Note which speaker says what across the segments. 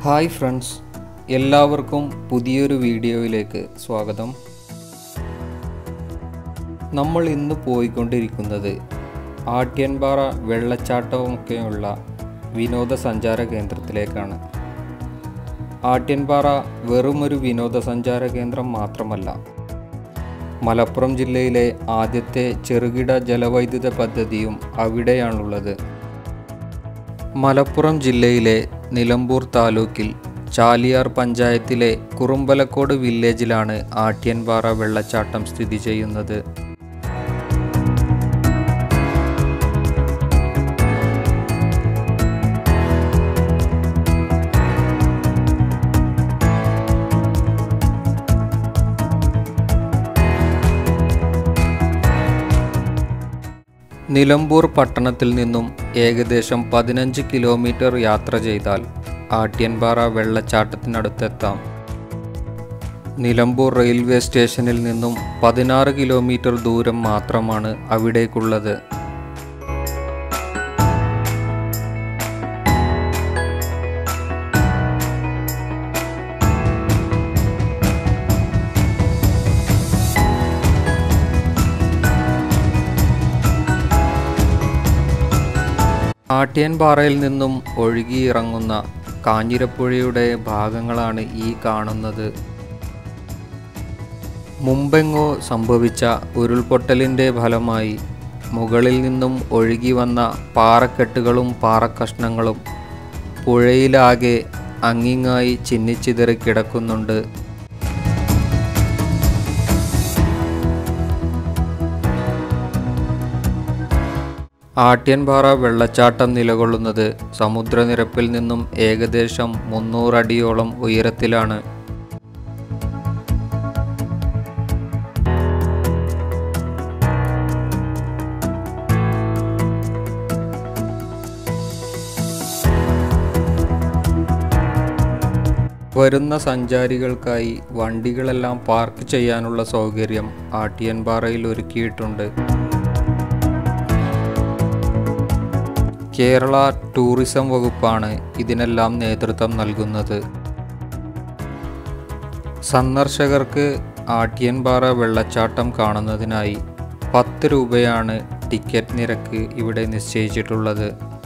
Speaker 1: Hi friends, എല്ലാവർക്കും പുതിയൊരു വീഡിയോയിലേക്ക് സ്വാഗതം. നമ്മൾ ഇന്ന് പോയിക്കൊണ്ടിരിക്കുന്നത് ആട്യൻപാറ വെള്ളച്ചാട്ടവുമൊക്കെയുള്ള വിനോദസഞ്ചാര കേന്ദ്രത്തിലേക്കാണ്. ആട്യൻപാറ വെറുമൊരു വിനോദസഞ്ചാര കേന്ദ്രം മാത്രമല്ല, മലപ്പുറം ജില്ലയിലെ ആദ്യത്തെ ചെറുകിട ജലവൈദ്യുത പദ്ധതിയും അവിടെയാണുള്ളത്. മലപ്പുറം ജില്ലയിലെ നിലമ്പൂർ താലൂക്കിൽ ചാലിയാർ പഞ്ചായത്തിലെ കുറുമ്പലക്കോട് വില്ലേജിലാണ് ആട്യൻപാറ വെള്ളച്ചാട്ടം സ്ഥിതി ചെയ്യുന്നത്. നിലമ്പൂർ പട്ടണത്തിൽ നിന്നും ഏകദേശം 15 കിലോമീറ്റർ യാത്ര ചെയ്താൽ ആട്യൻപാറ വെള്ളച്ചാട്ടത്തിനടുത്തെത്താം. നിലമ്പൂർ റെയിൽവേ സ്റ്റേഷനിൽ നിന്നും 16 കിലോമീറ്റർ ദൂരം മാത്രമാണ് അവിടേക്കുള്ളത്. ആട്യൻപാറയിൽ നിന്നും ഒഴുകിയിറങ്ങുന്ന കാഞ്ഞിരപ്പുഴയുടെ ഭാഗങ്ങളാണ് ഈ കാണുന്നത്. മുമ്പെങ്ങോ സംഭവിച്ച ഉരുൾപൊട്ടലിൻ്റെ ഫലമായി മുകളിൽ നിന്നും ഒഴുകി വന്ന പാറക്കെട്ടുകളും പാറക്കഷ്ണങ്ങളും പുഴയിലാകെ അങ്ങിങ്ങായി ചിന്നിച്ചിതറി കിടക്കുന്നുണ്ട്. ആട്യൻപാറ വെള്ളച്ചാട്ടം നിലകൊള്ളുന്നത് സമുദ്രനിരപ്പിൽ നിന്നും ഏകദേശം 300 അടിയോളം ഉയരത്തിലാണ്. വരുന്ന സഞ്ചാരികൾക്കായി വണ്ടികളെല്ലാം പാർക്ക് ചെയ്യാനുള്ള സൗകര്യം ആട്യൻപാറയിൽ ഒരുക്കിയിട്ടുണ്ട്. കേരള ടൂറിസം വകുപ്പാണ് ഇതിനെല്ലാം നേതൃത്വം നൽകുന്നത്. സന്ദർശകർക്ക് ആട്യൻപാറ വെള്ളച്ചാട്ടം കാണുന്നതിനായി 10 രൂപയാണ് ടിക്കറ്റ് നിരക്ക് ഇവിടെ നിശ്ചയിച്ചിട്ടുള്ളത്.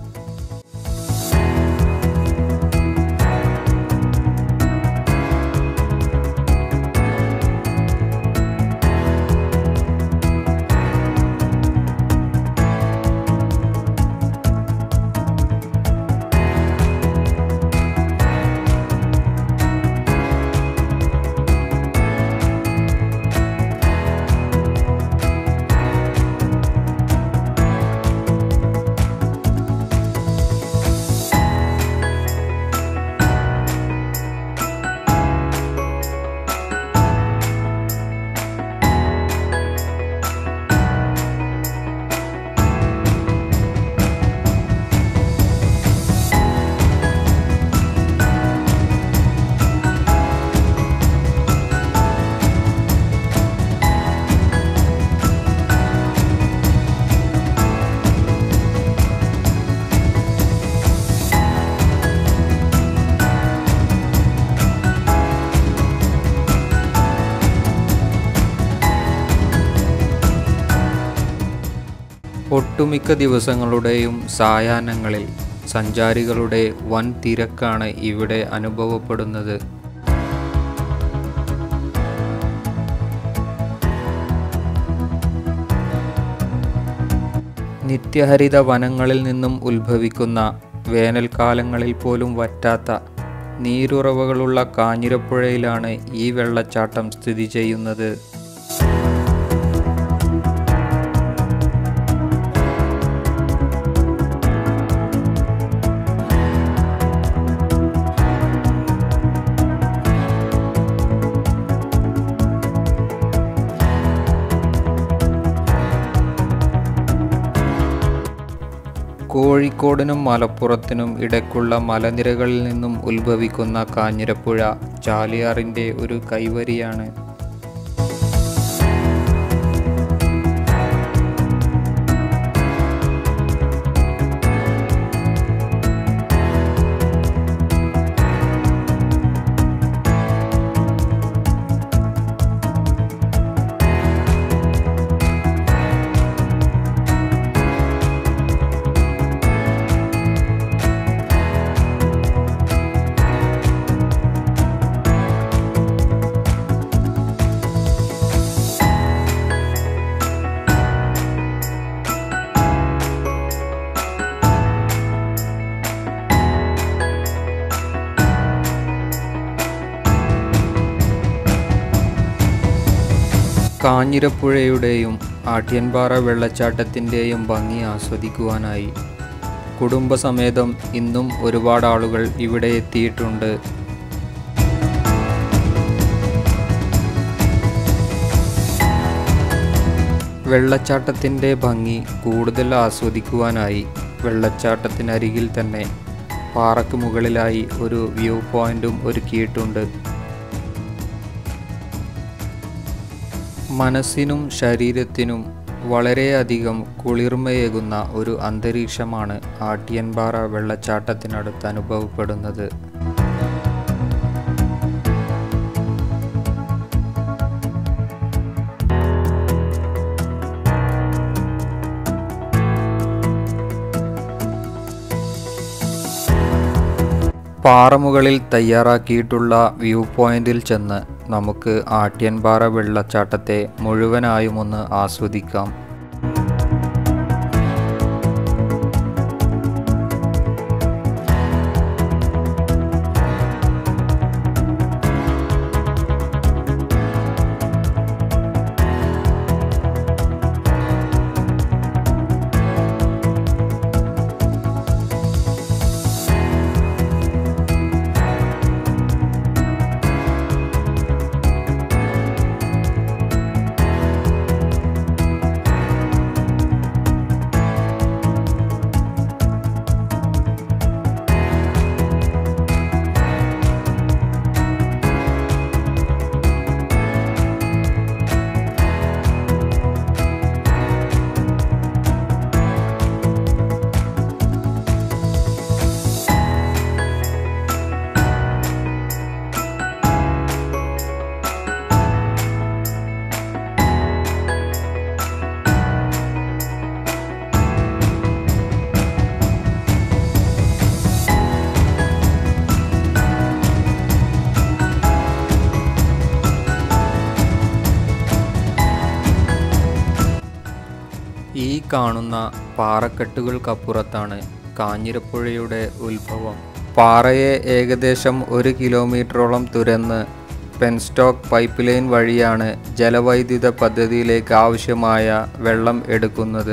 Speaker 1: ഒട്ടുമിക്ക ദിവസങ്ങളുടെയും സായാഹ്നങ്ങളിൽ സഞ്ചാരികളുടെ വൻ തിരക്കാണ് ഇവിടെ അനുഭവപ്പെടുന്നത്. നിത്യഹരിത വനങ്ങളിൽ നിന്നും ഉത്ഭവിക്കുന്ന വേനൽക്കാലങ്ങളിൽ പോലും വറ്റാത്ത നീരുറവകളുള്ള കാഞ്ഞിരപ്പുഴയിലാണ് ഈ വെള്ളച്ചാട്ടം സ്ഥിതി ചെയ്യുന്നത്. കോഴിക്കോടിനും മലപ്പുറത്തിനും ഇടയ്ക്കുള്ള മലനിരകളിൽ നിന്നും ഉത്ഭവിക്കുന്ന കാഞ്ഞിരപ്പുഴ ചാലിയാറിൻ്റെ ഒരു കൈവരിയാണ്. കാഞ്ഞിരപ്പുഴയുടെയും ആട്യൻപാറ വെള്ളച്ചാട്ടത്തിൻ്റെയും ഭംഗി ആസ്വദിക്കുവാനായി കുടുംബസമേതം ഇന്നും ഒരുപാട് ആളുകൾ ഇവിടെ എത്തിയിട്ടുണ്ട്. വെള്ളച്ചാട്ടത്തിൻ്റെ ഭംഗി കൂടുതൽ ആസ്വദിക്കുവാനായി വെള്ളച്ചാട്ടത്തിനരികിൽ തന്നെ പാറയ്ക്ക് മുകളിലായി ഒരു വ്യൂ പോയിൻറ്റും ഒരുക്കിയിട്ടുണ്ട്. മനസ്സിനും ശരീരത്തിനും വളരെയധികം കുളിർമയേകുന്ന ഒരു അന്തരീക്ഷമാണ് ആട്യൻപാറ വെള്ളച്ചാട്ടത്തിനടുത്ത് അനുഭവപ്പെടുന്നത്. പാറമുകളിൽ തയ്യാറാക്കിയിട്ടുള്ള വ്യൂ പോയിന്റിൽ ചെന്ന് നമുക്ക് ആട്യൻപാറ വെള്ളച്ചാട്ടത്തെ മുഴുവനായും ഒന്ന് ആസ്വദിക്കാം. ഈ കാണുന്ന പാറക്കെട്ടുകൾക്കപ്പുറത്താണ് കാഞ്ഞിരപ്പുഴയുടെ ഉത്ഭവം. പാറയെ ഏകദേശം 1 കിലോമീറ്ററോളം തുരന്ന് പെൻസ്റ്റോക്ക് പൈപ്പ് ലൈൻ വഴിയാണ് ജലവൈദ്യുത പദ്ധതിയിലേക്ക് ആവശ്യമായ വെള്ളം എടുക്കുന്നത്.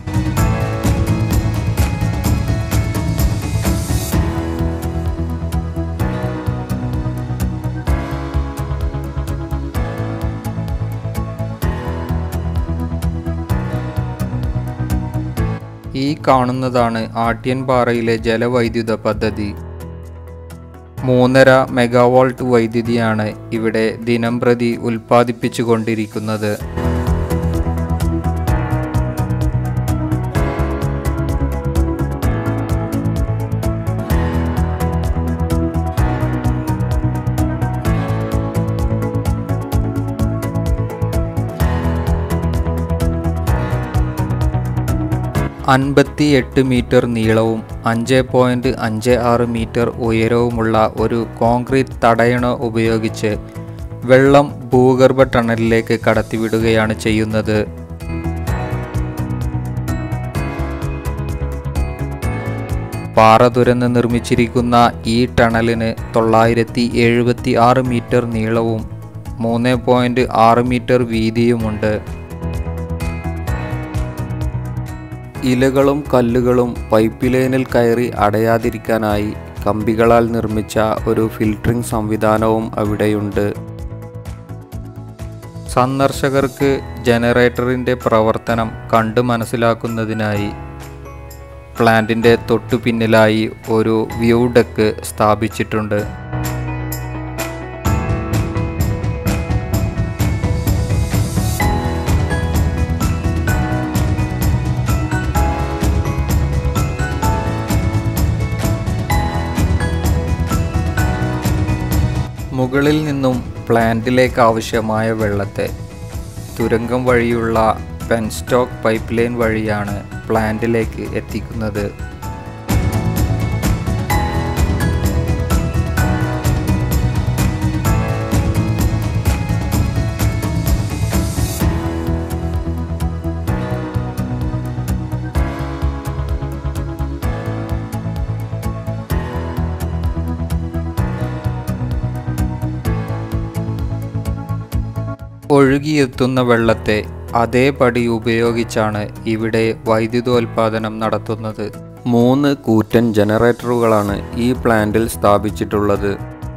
Speaker 1: ഈ കാണുന്നതാണ് ആട്യൻപാറയിലെ ജലവൈദ്യുത പദ്ധതി. 3.5 മെഗാവോൾട്ട് വൈദ്യുതിയാണ് ഇവിടെ ദിനംപ്രതി ഉൽപ്പാദിപ്പിച്ചുകൊണ്ടിരിക്കുന്നത്. അൻപത്തിയെട്ട് മീറ്റർ നീളവും 5.56 മീറ്റർ ഉയരവുമുള്ള ഒരു കോൺക്രീറ്റ് തടയണ ഉപയോഗിച്ച് വെള്ളം ഭൂഗർഭ ടണലിലേക്ക് കടത്തിവിടുകയാണ് ചെയ്യുന്നത്. പാറ തുരന്ന് നിർമ്മിച്ചിരിക്കുന്ന ഈ ടണലിന് 976 മീറ്റർ നീളവും 3.6 മീറ്റർ വീതിയുമുണ്ട്. ഇലകളും കല്ലുകളും പൈപ്പ് ലൈനിൽ കയറി അടയാതിരിക്കാനായി കമ്പികളാൽ നിർമ്മിച്ച ഒരു ഫിൽട്ടറിംഗ് സംവിധാനവും അവിടെയുണ്ട്. സന്ദർശകർക്ക് ജനറേറ്ററിൻ്റെ പ്രവർത്തനം കണ്ടു മനസ്സിലാക്കുന്നതിനായി പ്ലാന്റിൻ്റെ തൊട്ടു പിന്നിലായി ഒരു വ്യൂ ഡെക്ക് സ്ഥാപിച്ചിട്ടുണ്ട്. മുകളിൽ നിന്നും പ്ലാന്റിലേക്ക് ആവശ്യമായ വെള്ളത്തെ തുരങ്കം വഴിയുള്ള പെൻസ്റ്റോക്ക് പൈപ്പ് ലൈൻ വഴിയാണ് പ്ലാന്റിലേക്ക് എത്തിക്കുന്നത്. ഒഴുകിയെത്തുന്ന വെള്ളത്തെ അതേപടി ഉപയോഗിച്ചാണ് ഇവിടെ വൈദ്യുതോൽപാദനം നടത്തുന്നത്. 3 കൂറ്റൻ ജനറേറ്ററുകളാണ് ഈ പ്ലാന്റിൽ സ്ഥാപിച്ചിട്ടുള്ളത്.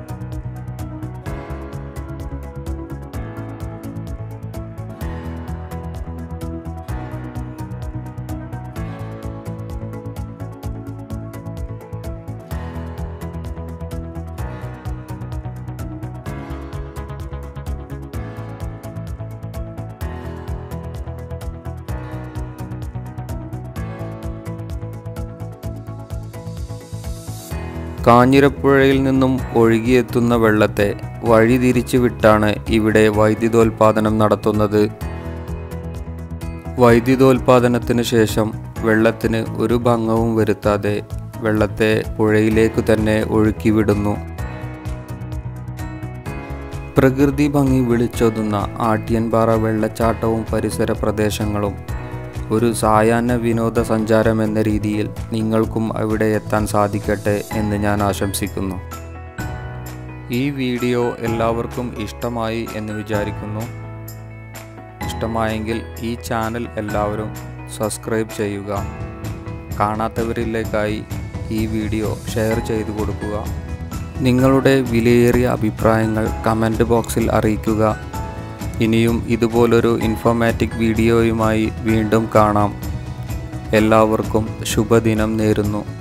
Speaker 1: കാഞ്ഞിരപ്പുഴയിൽ നിന്നും ഒഴുകിയെത്തുന്ന വെള്ളത്തെ വഴിതിരിച്ചു വിട്ടാണ് ഇവിടെ വൈദ്യുതോൽപാദനം നടത്തുന്നത്. വൈദ്യുതോൽപാദനത്തിന് ശേഷം വെള്ളത്തിന് ഒരു ഭംഗവും വരുത്താതെ വെള്ളത്തെ പുഴയിലേക്കു തന്നെ ഒഴുക്കിവിടുന്നു. പ്രകൃതി ഭംഗി വിളിച്ചോതുന്ന ആട്യൻപാറ വെള്ളച്ചാട്ടവും പരിസര പ്രദേശങ്ങളും ഒരു സായാഹ്ന വിനോദസഞ്ചാരം എന്ന രീതിയിൽ നിങ്ങൾക്കും അവിടെ എത്താൻ സാധിക്കട്ടെ എന്ന് ഞാൻ ആശംസിക്കുന്നു. ഈ വീഡിയോ എല്ലാവർക്കും ഇഷ്ടമായി എന്ന് വിചാരിക്കുന്നു. ഇഷ്ടമായെങ്കിൽ ഈ ചാനൽ എല്ലാവരും സബ്സ്ക്രൈബ് ചെയ്യുക. കാണാത്തവരിലേക്കായി ഈ വീഡിയോ ഷെയർ ചെയ്തു കൊടുക്കുക. നിങ്ങളുടെ വിലയേറിയ അഭിപ്രായങ്ങൾ കമൻറ്റ് ബോക്സിൽ അറിയിക്കുക. ഇനിയും ഇതുപോലൊരു ഇൻഫോർമാറ്റിക് വീഡിയോയുമായി വീണ്ടും കാണാം. എല്ലാവർക്കും ശുഭദിനം നേരുന്നു.